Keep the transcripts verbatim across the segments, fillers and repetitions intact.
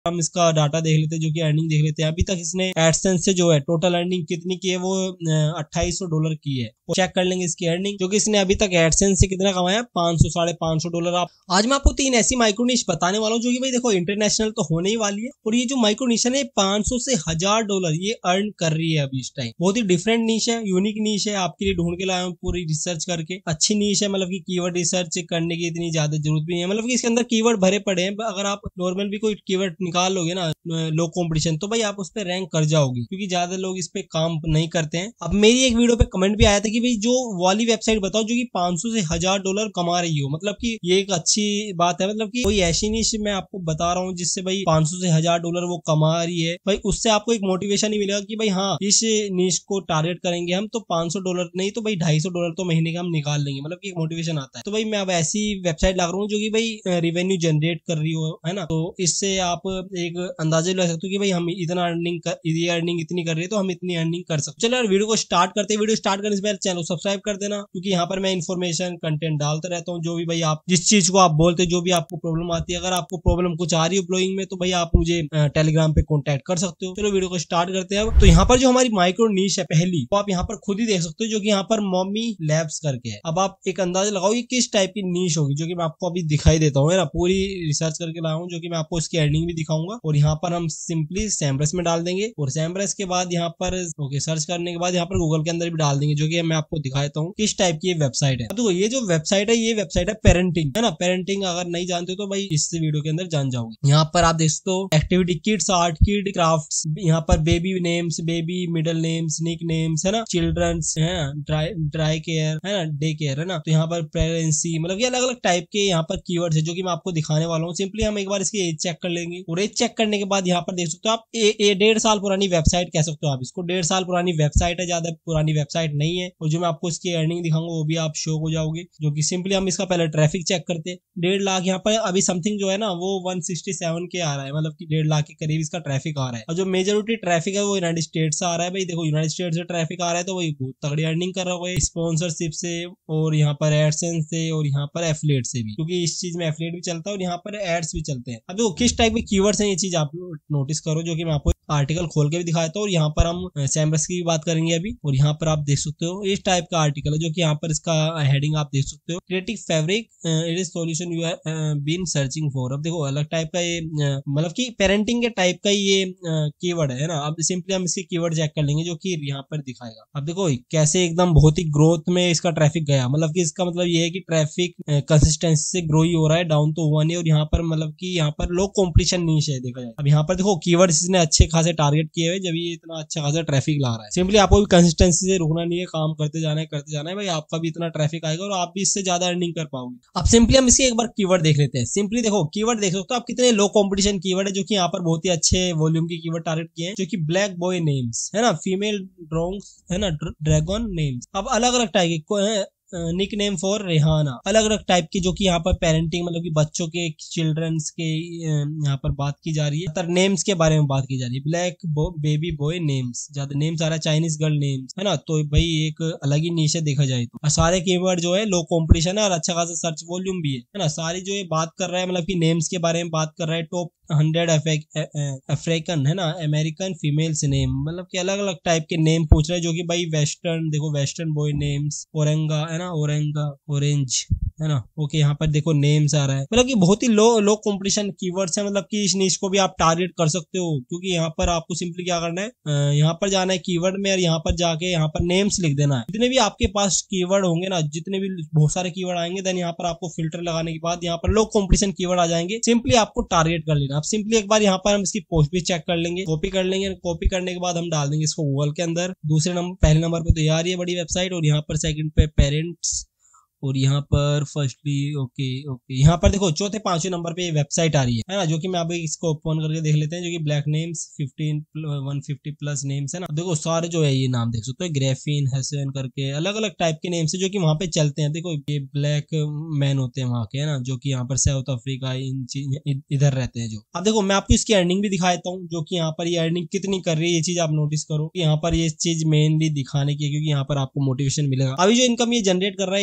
हम इसका डाटा देख लेते हैं, जो कि अर्निंग देख लेते हैं। अभी तक इसने एडसेंस से जो है टोटल अर्निंग कितनी की है, वो अट्ठाईस सौ डॉलर की है। चेक कर लेंगे इसकी अर्निंग, जो कि इसने अभी तक एडसेंस से कितना कमाया, पांच सौ साढ़े पांच सौ डॉलर। आप आज मैं आपको तीन ऐसी माइक्रो निश बताने वाला हूँ जो कि भाई देखो इंटरनेशनल तो होने ही वाली है, और ये जो माइक्रो निश है पांच सौ से हजार डॉलर ये अर्न कर रही है अभी इस टाइम। बहुत ही डिफरेंट नीश है, यूनिक नीश है, आपके लिए ढूंढ के लाया हूँ पूरी रिसर्च करके। अच्छी नीश है, मतलब की कीवर्ड रिसर्च करने की इतनी ज्यादा जरूरत भी नहीं है, मतलब कि इसके अंदर कीवर्ड भरे पड़े हैं। अगर आप नॉर्मल भी कोई कीवर्ड निकाल लोगे ना लो कंपटीशन, तो भाई आप उस पर रैंक कर जाओगे, क्योंकि ज्यादा लोग इस पे काम नहीं करते हैं। अब मेरी एक वीडियो पे कमेंट भी आया था कि भाई जो वाली वेबसाइट बताओ जो कि पांच सौ से हजार डॉलर कमा रही हो, मतलब कि ये एक अच्छी बात है। मतलब कि कोई ऐसी नीश मैं आपको बता रहा हूँ जिससे भाई पांच सौ से हजार डॉलर वो कमा रही है, भाई उससे आपको एक मोटिवेशन ही मिलेगा कि भाई हाँ इस नीश को टारगेट करेंगे हम, तो पांच सौ डॉलर नहीं तो भाई ढाई सौ डॉलर तो महीने का हम निकाल लेंगे, मतलब कि एक मोटिवेशन आता है। तो भाई मैं अब ऐसी वेबसाइट ला रहा हूँ जो कि भाई रेवेन्यू जनरेट कर रही हो, है ना। तो इससे आप एक अंदाजा लगा सकते हो कि भाई हम इतना अर्निंग कर, ये अर्निंग इतनी कर रही है तो हम इतनी अर्निंग कर सकते। चलो यार वीडियो को स्टार्ट करते हैं। वीडियो स्टार्ट करने से पहले चैनल सब्सक्राइब कर देना, क्योंकि यहाँ पर मैं इन्फॉर्मेशन कंटेंट डालता रहता हूँ, जो भी भाई आप जिस चीज को आप बोलते, जो भी आपको प्रॉब्लम आती है। अगर आपको प्रॉब्लम कुछ आ रही है ब्लॉगिंग में, तो भाई आप मुझे टेलीग्राम पे कॉन्टेक्ट कर सकते हो। चलो वीडियो को स्टार्ट करते हैं। तो यहाँ पर जो हमारी माइक्रो नीश है पहली, तो आप यहाँ पर खुद ही देख सकते हो, जो कि यहाँ पर मॉमी लैब्स करके है। अब आप एक अंदाजा लगाओ ये किस टाइप की नीश होगी, जो कि मैं आपको अभी दिखाई देता हूँ, है ना। पूरी रिसर्च करके लाया हूँ, जो कि मैं आपको इसकी अर्निंग भी दिखाऊंगा। और यहाँ पर हम सिंपली सैमरस में डाल देंगे, और सैमरस के बाद यहाँ पर ओके सर्च करने के बाद यहाँ पर गूगल के अंदर भी डाल देंगे, जो कि मैं आपको दिखाता हूँ किस टाइप की ये वेबसाइट है। अब देखो ये जो वेबसाइट है, ये वेबसाइट है पेरेंटिंग, है ना। पेरेंटिंग अगर नहीं जानते तो भाई इस वीडियो के अंदर जान जाओगे। यहाँ पर आप देख सकते हो activity kids, art kid, crafts, यहाँ पर baby names, baby middle names, nick names, है ना, चिल्ड्रंस, है ना, ड्राई ड्राई केयर, है ना, डे केयर, है ना। तो यहाँ पर प्रेगनेंसी, मतलब ये अलग अलग टाइप के यहाँ पर कीवर्ड्स है, जो कि मैं आपको दिखाने वाला हूँ। सिंपली हम एक बार इसकी एज चेक कर लेंगे, और एज चेक करने के बाद यहाँ पर देख सकते हो आप ये डेढ़ साल पुरानी वेबसाइट कह सकते हो आप इसको। डेढ़ साल पुरानी वेबसाइट है, ज्यादा पुरानी वेबसाइट नहीं है। और जो मैं आपको इसकी अर्निंग दिखाऊंगा वो भी आप शो हो जाओगे, जो कि सिंपली हम इसका पहले ट्रैफिक चेक करते हैं। डेढ़ लाख यहाँ पर अभी समथिंग जो है ना वो वन सिक्सटी सेवन के आ रहा है, मतलब कि डेढ़ लाख के करीब इसका ट्रैफिक आ रहा है। और जो मेजोरिटी ट्रैफिक है वो यूनाइटेड स्टेट से आ रहा है। भाई देखो यूनाइटेड स्टेट से ट्रैफिक आ रहा है, तो वही बहुत तगड़ी अर्निंग कर रहा होगा स्पॉन्सरशिप से, और यहाँ पर एडसेंस से, और यहाँ पर एफिलिएट से भी, क्योंकि इस चीज में एफिलिएट भी चलता है और यहाँ पर एड्स भी चलते हैं। अब देखो किस टाइप के कीवर्ड्स हैं, ये चीज आप नोटिस करो, जो कि मैं आपको आर्टिकल खोल के भी दिखाता हूँ। और यहाँ पर हम सैमरस की भी बात करेंगे अभी, और यहाँ पर आप देख सकते हो इस टाइप का आर्टिकल है, जो कि यहाँ पर इसका हेडिंग आप देख सकते हो, creative fabric it is solution you have been searching for. अब देखो अलग टाइप का ये मतलब कि पेरेंटिंग के टाइप का ये कीवर्ड है ना। अब सिंपली हम इसके कीवर्ड चेक कर लेंगे, जो कि यहाँ पर दिखाएगा। अब देखो कैसे एकदम बहुत ही ग्रोथ में इसका ट्रैफिक गया, मतलब कि इसका मतलब ये है कि ट्रैफिक कंसिस्टेंसी से ग्रो ही हो रहा है, डाउन तो हुआ नहीं। और यहाँ पर मतलब कि यहाँ पर लो कॉम्पिटिशन नीश है देखा जाए। अब यहाँ पर देखो कीवर्ड्स इसने अच्छे खासे टारगेट किए हुए, जब ये इतना अच्छा खासा ट्रैफिक ला रहा है। सिंपली आपको भी कंसिस्टेंसी से रुकना नहीं है, काम करते जाना है करते जाना है, भाई आपका भी इतना ट्रैफिक आएगा और आप भी इससे ज्यादा अर्निंग कर पाओगे। अब सिंपली हम इसके एक बार कीवर्ड देख लेते हैं। सिंपली देखो कीवर्ड देख सकते हो आप कितने लो कॉम्पिटिशन कीवर्ड है, जो कि यहाँ पर बहुत ही अच्छे वॉल्यूम की कीवर्ड टारगेट किए हैं, जो कि ब्लैक बॉय नेम्स, है ना, फीमेल ड्रोन्स, है ना, ड्रैगन नेम्स। अब अलग अलग टाइप के निक नेम फॉर रेहाना, अलग अलग टाइप की, जो कि यहाँ पर पेरेंटिंग मतलब कि बच्चों के चिल्ड्रंस के यहाँ पर बात की जा रही है, नेम्स के बारे में बात की जा रही है। ब्लैक बेबी बॉय नेम्स, ज्यादा नेम्स आ रहा है, चाइनीज गर्ल नेम्स, है ना। तो भाई एक अलग ही नीश है देखा जाए तो। और सारे कीवर्ड जो है लो कॉम्पिटिशन है और अच्छा खासा सर्च वॉल्यूम भी है, है ना। सारी जो है बात कर रहा है मतलब कि नेम्स के बारे में बात कर रहा है। टॉप हंड्रेड अफ्रीकन, है ना, अमेरिकन फीमेल्स नेम, मतलब कि अलग अलग टाइप के नेम पूछ रहे हैं, जो कि भाई वेस्टर्न, देखो वेस्टर्न बॉय नेम्स, ओरेंगा, है ना, ओरेंगा, ऑरेंज, है ना। ओके यहाँ पर देखो नेम्स आ रहा है, मतलब कि बहुत ही लो लो कॉम्पिटिशन कीवर्ड्स है, मतलब कि इस नीश को भी आप टारगेट कर सकते हो, क्योंकि यहाँ पर आपको सिंपली क्या करना है, यहाँ पर जाना है कीवर्ड में, और यहाँ पर जाके यहाँ पर नेम्स लिख देना है। जितने भी आपके पास कीवर्ड होंगे ना, जितने भी बहुत सारे कीवर्ड आएंगे, देन यहाँ पर आपको फिल्टर लगाने के बाद यहाँ पर लो कॉम्पिटिशन कीवर्ड आ जाएंगे, सिंपली आपको टारगेट कर लेना। आप सिंपली एक बार यहाँ पर हम इसकी पोस्ट भी चेक कर लेंगे, कॉपी कर लेंगे, कॉपी करने के बाद हम डाल देंगे इसको गूगल के अंदर। दूसरे नंबर पहले नंबर पे तो यार ये बड़ी वेबसाइट, और यहाँ पर सेकंड पे पेरेंट्स, और यहाँ पर फर्स्टली ओके ओके यहाँ पर देखो चौथे पांचवें नंबर पे वेबसाइट आ रही है, है ना, जो कि मैं अभी इसको ओपन करके देख लेते हैं, जो कि black names fifteen one fifty plus names, है ना। देखो सारे जो है ये नाम देख सकते हो, ग्रेफिन हसन करके अलग अलग टाइप के नेम्स है, जो कि वहां पे चलते हैं। देखो ये ब्लैक मैन होते हैं वहां के, है ना, जो कि यहाँ पर साउथ अफ्रीका इधर रहते हैं जो। अब देखो मैं आपको इसकी अर्निंग भी दिखाता हूँ, जो कि यहाँ पर ये अर्निंग कितनी कर रही है, ये चीज आप नोटिस करो। यहाँ पर ये चीज मेनली दिखाने की है, क्योंकि यहाँ पर आपको मोटिवेशन मिलेगा। अभी जो इनकम ये जनरेट कर रहा है, इनकम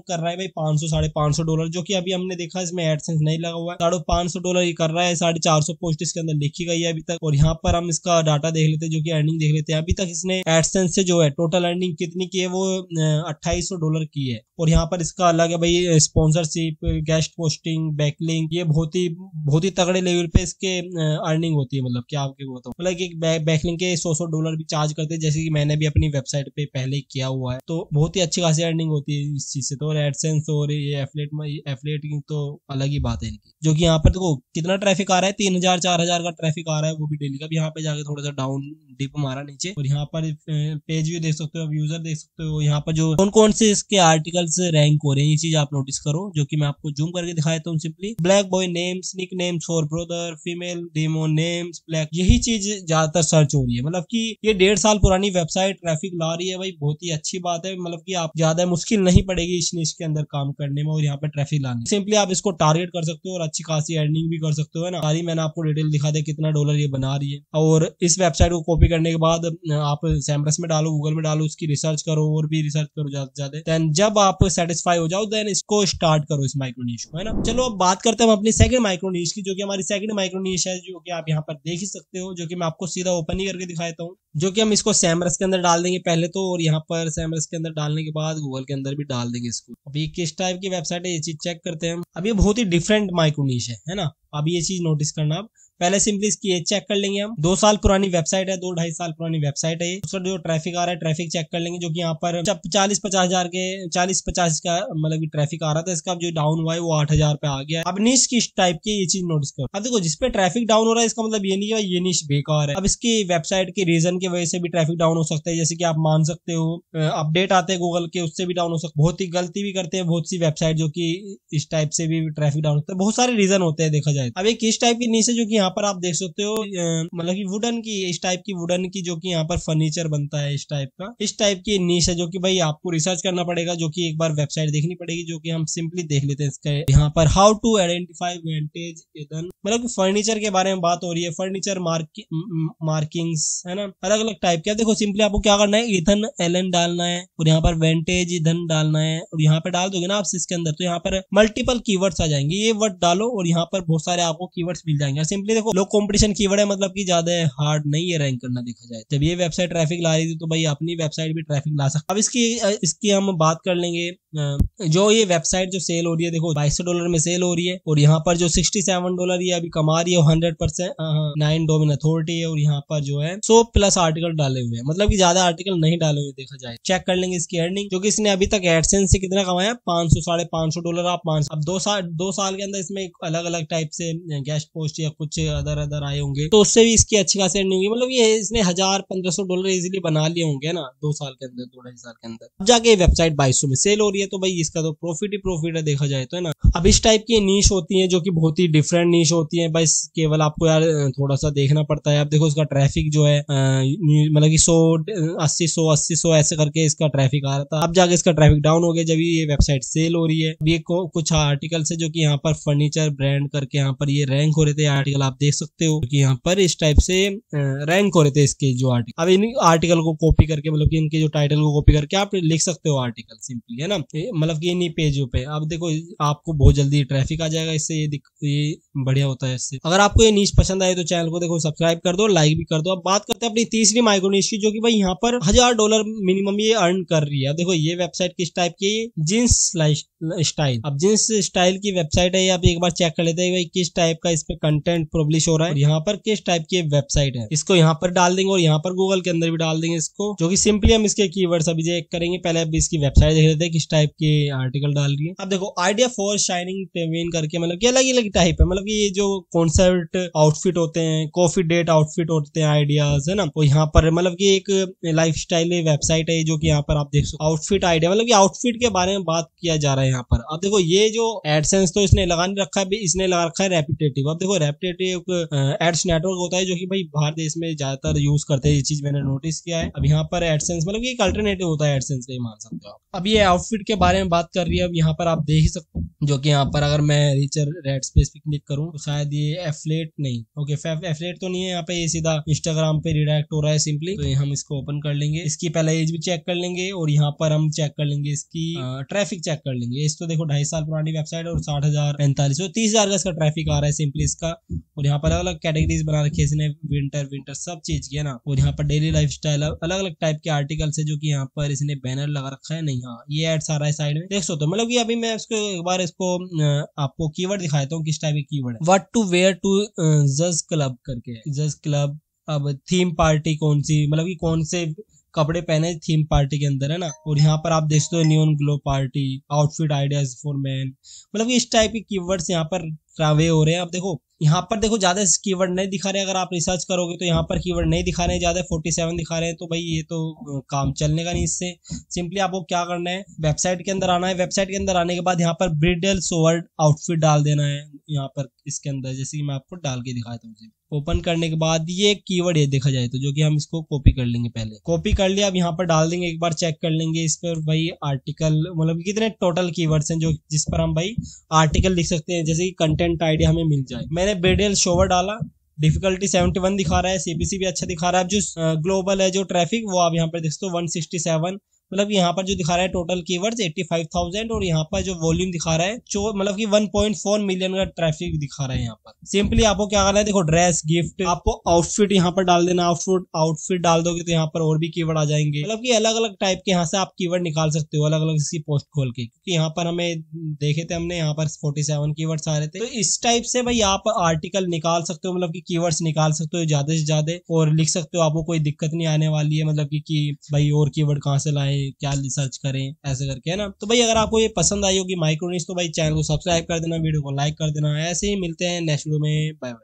कर रहा है भाई पाँच सौ साढ़े पाँच सौ डॉलर, जो कि अभी हमने देखा इसमें एडसेंस नहीं लगा हुआ है। साढ़े पाँच सौ डॉलर ये कर रहा है, साढ़े चार सौ पोस्ट इसके अंदर लिखी गई है अभी तक। और यहाँ पर हम इसका डाटा देख लेते हैं, जो कि अर्निंग देख लेते हैं। अभी तक इसने एडसेंस से जो है टोटल अर्निंग कितनी की है, वो अट्ठाईस सौ डॉलर की है। और यहाँ पर इसका अलग है भाई स्पॉन्सरशिप, गेस्ट पोस्टिंग, बैकलिंक, ये बहुत ही बहुत ही तगड़े लेवल पे इसके अर्निंग होती है। मतलब क्या आपके बताऊं, मतलब एक बैकलिंक के सौ सौ डॉलर भी चार्ज करते हैं, जैसे कि मैंने भी अपनी वेबसाइट पे पहले किया हुआ है। तो बहुत ही अच्छी खासी अर्निंग होती है इस चीज से। तो एडसेंस और ये एफिलिएट एफिलिएट की तो अलग ही बात है इनकी। जो कि यहाँ पर देखो कितना ट्रैफिक आ रहा है, तीन हजार चार हजार का ट्रैफिक आ रहा है, वो भी डेली का। भी यहाँ पे जाके थोड़ा सा डाउन डिप मारा नीचे। और यहाँ पर पेज व्यू देख सकते हो, यूजर देख सकते हो। यहाँ पर जो कौन कौन से इसके आर्टिकल्स रैंक हो रहे हैं, ये चीज आप नोटिस करो, जो कि मैं आपको जूम करके दिखाया हूँ simply. Black boy names, nick names for brother, female demo names, black, यही चीज ज्यादातर सर्च हो रही है। मतलब कि ये डेढ़ साल पुरानी वेबसाइट ट्रैफिक ला रही है भाई, बहुत ही अच्छी बात है। मतलब कि आप ज्यादा मुश्किल नहीं पड़ेगी इस निश के अंदर काम करने में और यहाँ पर ट्रैफिक लाने। सिंपली आप इसको टारगेट कर सकते हो और अच्छी खासी अर्निंग भी कर सकते हो, है ना। सारी मैंने आपको डिटेल दिखा दे कितना डॉलर ये बना रही है। और इस वेबसाइट को कॉपी करने के बाद आप सैमरस में डालो, गूगल में डालो, उसकी रिसर्च करो और भी रिसर्च करो ज्यादा से ज्यादा। देन जब आप सेटिस्फाई हो जाओ, देन इसको स्टार्ट करो, इस माइक्रो नीश को, है ना। चलो अब बात करते हैं हम अपनी सेकंड माइक्रो नीश की, जो कि हमारी सेकंड माइक्रो नीश है, जो कि आप यहाँ पर देख ही सकते हो, जो कि मैं आपको सीधा ओपन ही करके दिखाता हूँ। जो कि हम इसको सैमरस के अंदर डाल देंगे पहले तो, और यहाँ पर सैमरस के अंदर डालने के बाद गूगल के अंदर भी डाल देंगे इसको। अभी किस टाइप की वेबसाइट है ये चीज चेक करते हैं हम। अभी बहुत ही डिफरेंट माइक्रो नीश है, है ना। अभी ये चीज नोटिस करना, आप पहले सिंपली इसकी एज चेक कर लेंगे हम। दो साल पुरानी वेबसाइट है, दो ढाई साल पुरानी वेबसाइट है ये। उसका जो ट्रैफिक आ रहा है, ट्रैफिक चेक कर लेंगे, जो कि यहाँ पर चालीस पचास हजार के चालीस पचास का मतलब ट्रैफिक आ रहा था। इसका जो डाउन हुआ है वो आठ हजार पे आ गया है। अब निश किस टाइप की, ये चीज नोटिस करो। अब देखो जिसपे ट्रैफिक डाउन हो रहा है, इसका मतलब ये नहीं है ये निश बेकार है। अब इसकी वेबसाइट के रीजन की वजह से भी ट्रैफिक डाउन हो सकता है, जैसे कि आप मान सकते हो अपडेट आते हैं गूगल के, उससे भी डाउन हो सकता है। बहुत ही गलती भी करते हैं बहुत सी वेबसाइट, जो की इस टाइप से भी ट्रैफिक डाउन होता है। बहुत सारे रीजन होते हैं देखा जाए। अब एक किस टाइप की निश है, जो कि यहाँ पर आप देख सकते हो, मतलब कि वुडन की, इस टाइप की वुडन की, जो कि यहाँ पर फर्नीचर बनता है इस टाइप का। इस टाइप की नीश है, जो कि भाई आपको रिसर्च करना पड़ेगा, जो कि एक बार वेबसाइट देखनी पड़ेगी, जो कि हम सिंपली देख लेते हैं इसका। यहाँ पर how to identify vintage Ethan, मतलब कि फर्नीचर के बारे में बात हो रही है। फर्नीचर मार्किंग्स, है ना, अलग अलग टाइप के। देखो सिंपली आपको क्या करना है, ईथन एलन डालना है और यहाँ पर विंटेज ईथन डालना है। और यहाँ पर डाल दोगे ना आप इसके अंदर, तो यहाँ पर मल्टीपल कीवर्ड्स आ जाएंगे। ये वर्ड डालो और यहाँ पर बहुत सारे आपको कीवर्ड्स मिल जाएंगे। सिंपली देखो लो कंपटीशन कीवर्ड है, मतलब कि ज्यादा हार्ड नहीं है रैंक करना देखा जाए। जब ये वेबसाइट ट्रैफिक ला रही थी, तो भाई अपनी वेबसाइट भी ट्रैफिक ला सकते। अब इसकी इसकी हम बात कर लेंगे, जो ये वेबसाइट जो सेल हो रही है, देखो बाईस सौ डॉलर में सेल हो रही है। और यहाँ पर जो सड़सठ डॉलर ये अभी कमा रही है, hundred percent nine domain authority है। और यहाँ पर जो है सौ प्लस आर्टिकल डाले हुए हैं, मतलब कि ज्यादा आर्टिकल नहीं डाले हुए देखा जाए। चेक कर लेंगे इसकी अर्निंग, जो कि इसने अभी तक एडसेंस से कितना कमाया, पांच सौ साढ़े पांच सौ डॉलर। आप पांच अब दो साल दो साल के अंदर इसमें अलग अलग टाइप से गेस्ट पोस्ट या कुछ अदर अदर आए होंगे, तो उससे भी इसकी अच्छी खासी अर्निंग होगी। मतलब ये इसने हजार पंद्रह सौ डॉलर इजीली बना लिए होंगे ना दो साल के अंदर, दो ढाई साल के अंदर। अब जाके वेबसाइट बाईस सौ में सेल हो रही है, तो भाई इसका तो प्रॉफिट ही प्रॉफिट है देखा जाए तो, है ना। अब इस टाइप की नीश होती है, जो कि बहुत ही डिफरेंट नीश होती है। बस केवल आपको यार थोड़ा सा देखना पड़ता है। अब देखो इसका ट्रैफिक जो है मतलब कि सौ अस्सी सौ अस्सी सौ ऐसे करके इसका ट्रैफिक आ रहा था। अब जाके इसका ट्रैफिक डाउन हो गया जब ये वेबसाइट सेल हो रही है। अब ये कुछ आर्टिकल्स है, जो कि यहाँ पर फर्नीचर ब्रांड करके यहाँ पर ये रैंक हो रहे थे आर्टिकल, आप देख सकते हो कि यहाँ पर इस टाइप से रैंक हो रहे थे इसके जो आर्टिकल। अब इन आर्टिकल को कॉपी करके, मतलब कि इनके जो टाइटल को कॉपी करके आप लिख सकते हो आर्टिकल सिंपली, है ना। मतलब कि इन्हीं पेजों पे अब देखो आपको बहुत जल्दी ट्रैफिक आ जाएगा इससे, ये ये बढ़िया होता है इससे। अगर आपको ये नीश पसंद आए तो चैनल को देखो सब्सक्राइब कर दो, लाइक भी कर दो। अब बात करते हैं अपनी तीसरी माइक्रो नीश की, जो कि भाई यहाँ पर हजार डॉलर मिनिमम ये अर्न कर रही है। देखो ये वेबसाइट किस टाइप की है, जींस स्टाइल। अब जींस स्टाइल की वेबसाइट है, आप एक बार चेक कर लेते हैं भाई किस टाइप का इस पे कंटेंट पब्लिश हो रहा है, यहाँ पर किस टाइप की वेबसाइट है। इसको यहाँ पर डाल देंगे और यहाँ पर गूगल के अंदर भी डाल देंगे इसको, जो कि सिंपली हम इसके कीवर्ड्स अभी चेक करेंगे। पहले अभी इसकी वेबसाइट देख लेते हैं किस टाइप के आर्टिकल डाल रही है। अब देखो आइडिया फॉर शाइनिंग पेविन करके, मतलब कि अलग अलग टाइप है। मतलब कि ये जो कॉन्सर्ट आउटफिट होते हैं, कॉफी डेट आउटफिट होते हैं, आइडियाज, है ना। वो यहाँ पर मतलब कि एक लाइफ स्टाइल वेबसाइट है, जो कि यहाँ पर आप देख सकते आउटफिट आइडिया, मतलब कि आउटफिट के बारे में बात किया जा रहा है यहाँ पर। अब देखो ये जो एडसेंस तो इसने लगा नहीं रखा है, इसने लगा रखा है रेपिटेटिव। अब देखो रेपिटेटिव एक एड्स नेटवर्क होता है जो कि भाई बाहर देश में ज्यादातर यूज करते हैं। ये चीज मैंने नोटिस किया है। अब यहाँ पर एडसेंस मतलब एक अल्टरनेटिव होता है एडसेंस का, ही मान सकते हो आप। अब ये आउटफिट के बारे में बात कर रही है। अब यहाँ पर आप देख ही सकते हो, जो कि यहाँ पर अगर मैं रिचर रेड स्पेस पे क्लिक करूँ तो शायद ये एफलेट नहीं, ओके एफलेट तो नहीं है यहाँ पे, ये सीधा इंस्टाग्राम पे रिडायरेक्ट हो रहा है सिंपली। तो हम इसको ओपन कर लेंगे, इसकी पहले एज भी चेक कर लेंगे और यहाँ पर हम चेक कर लेंगे इसकी ट्रैफिक चेक कर लेंगे। इस तो देखो ढाई साल पुरानी वेबसाइट और साठ हजार पैंतालीस सौ तीस हजार का इसका ट्रैफिक आ रहा है सिंपली इसका। और यहाँ पर अलग अलग कैटेगरीज बना रखी है इसने, विंटर विंटर सब चीज की है ना। और यहाँ पर डेली लाइफ स्टाइल अलग अलग टाइप के आर्टिकल्स है जो कि यहाँ पर इसने बैनर लगा रखा है। नहीं हाँ ये एड्स आ रहा है साइड में, देख सकते हो। मतलब कि अभी मैं इसको एक बार इसको आपको कीवर्ड दिखाता हूँ किस टाइप के कीवर्ड है। व्हाट टू वेयर टू जज क्लब करके, जज क्लब। अब थीम पार्टी कौन सी, मतलब कि कौन से कपड़े पहने थीम पार्टी के अंदर है ना। और यहाँ पर आप देखते हो neon glow party, outfit ideas for man, मतलब कि इस टाइप के कीवर्ड्स यहाँ पर ट्रावे हो रहे हैं। अब देखो यहाँ पर देखो ज्यादा कीवर्ड नहीं दिखा रहे, अगर आप रिसर्च करोगे तो यहाँ पर कीवर्ड नहीं दिखा रहे हैं ज्यादा, सैंतालीस दिखा रहे हैं। तो भाई ये तो काम चलने का नहीं इससे। सिंपली आपको क्या करना है, वेबसाइट के अंदर आना है। वेबसाइट के अंदर आने के बाद यहाँ पर ब्रिडल सोवर्ड आउटफिट डाल देना है यहाँ पर इसके अंदर, जैसे कि मैं आपको डाल के दिखाता हूँ। ओपन करने के बाद ये कीवर्ड ये देखा जाए तो जो कि हम इसको कॉपी कर लेंगे, पहले कॉपी कर लिया। अब यहाँ पर डाल देंगे, एक बार चेक कर लेंगे इस पर भाई आर्टिकल, मतलब कितने टोटल कीवर्ड्स हैं जो जिस पर हम भाई आर्टिकल लिख सकते हैं, जैसे कि कंटेंट आइडिया हमें मिल जाए। मैंने ब्रिडल शोवर डाला, डिफिकल्टी इकहत्तर दिखा रहा है, सीपीसी भी अच्छा दिखा रहा है। जो ग्लोबल है जो ट्रैफिक वो आप यहाँ पर देख सकते हो एक सौ सड़सठ, मतलब यहाँ पर जो दिखा रहा है टोटल कीवर्ड्स पचासी हज़ार और यहाँ पर जो वॉल्यूम दिखा रहा है जो मतलब कि एक पॉइंट चार मिलियन का ट्रैफिक दिखा रहा है यहाँ पर। सिंपली आपको क्या करना है, देखो ड्रेस गिफ्ट, आपको आउटफिट यहाँ पर डाल देना। आउटफिट आउटफिट डाल दोगे तो यहाँ पर और भी कीवर्ड आ जाएंगे, मतलब कि अलग अलग टाइप के यहाँ से आप कीवर्ड निकाल सकते हो अलग अलग इसकी पोस्ट खोल के। क्योंकि यहाँ पर हमें देखे थे हमने यहाँ पर सैंतालीस कीवर्ड्स आ रहे थे। तो इस टाइप से भाई आप आर्टिकल निकाल सकते हो, मतलब कि कीवर्ड्स निकाल सकते हो ज्यादा से ज्यादा और लिख सकते हो। आपको कोई दिक्कत नहीं आने वाली है, मतलब कि भाई और कीवर्ड कहाँ से लाए, क्या रिसर्च करें ऐसे करके, है ना। तो भाई अगर आपको ये पसंद आई होगी माइक्रोनिश तो भाई चैनल को सब्सक्राइब कर देना, वीडियो को लाइक कर देना। ऐसे ही मिलते हैं नेक्स्ट वीडियो में, बाय बाय।